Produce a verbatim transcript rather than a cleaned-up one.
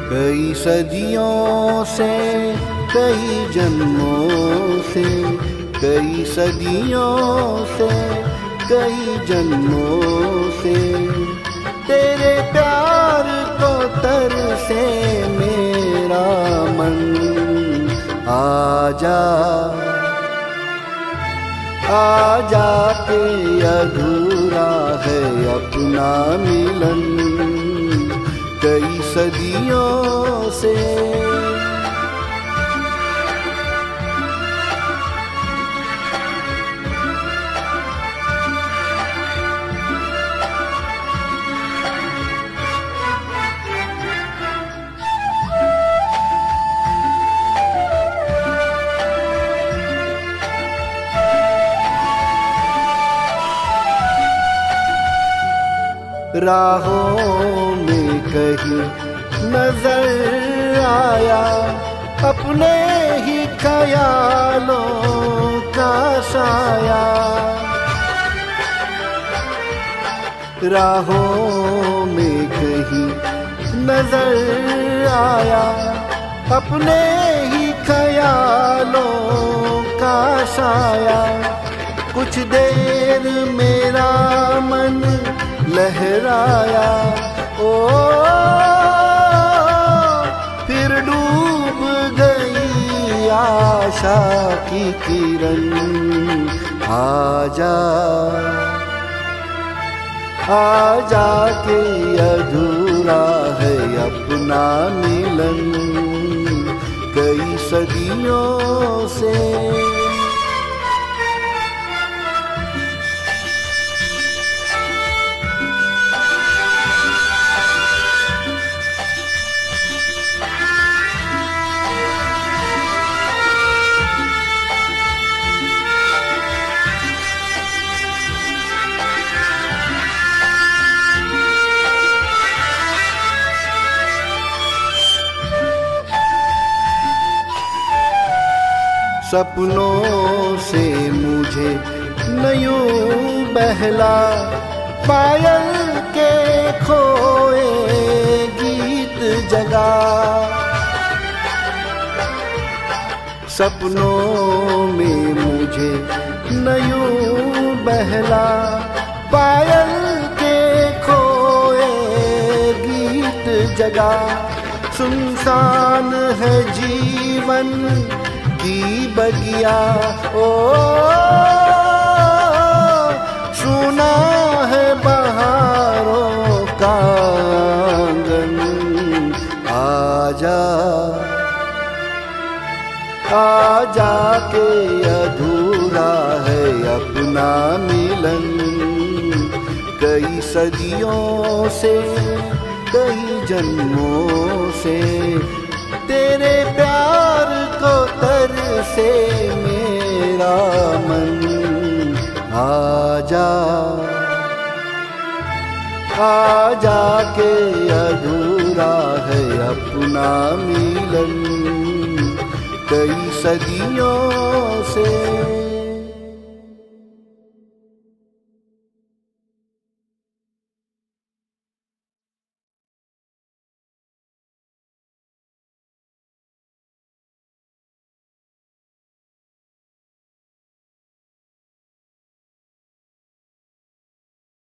कई सदियों से, कई जन्मों से, कई सदियों से, कई जन्मों से तेरे प्यार को तरसे मेरा मन। आजा आजा के अधूरा है अपना मिलन कई सदियों से। राहों में कहीं नजर आया अपने ही ख्यालों का साया। राहों में कहीं नजर आया अपने ही ख्यालों का साया। कुछ देर मेरा मन लहराया ओ फिर डूब गई आशा की किरण। आजा आजा के अधूरा है अपना मिलन कई सदियों से। सपनों से मुझे न यूं बहला पायल के खोए गीत जगा। सपनों में मुझे न यूं बहला पायल के खोए गीत जगा। सुनसान है जीवन की बगिया ओ सुना है बहारों का आंगन। आजा आजा के अधूरा है अपना मिलन कई सदियों से, कई जन्मों से तेरे प्यार को तरसे मेरा मन। आजा आजा के अधूरा है अपना मिलन कई सदियों से।